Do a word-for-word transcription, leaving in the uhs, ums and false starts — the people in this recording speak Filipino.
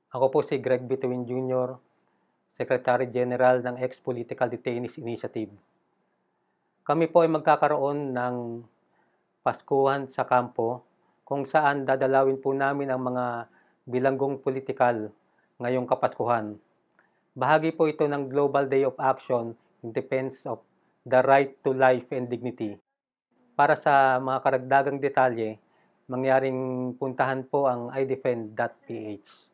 Ako po si Greg Bituin Junior, Secretary General ng Ex-Political Detainees Initiative. Kami po ay magkakaroon ng Paskuhan sa kampo kung saan dadalawin po namin ang mga bilanggong politikal ngayong Kapaskuhan. Bahagi po ito ng Global Day of Action in Defense of the Right to Life and Dignity. Para sa mga karagdagang detalye, mangyaring puntahan po ang i defend dot p h.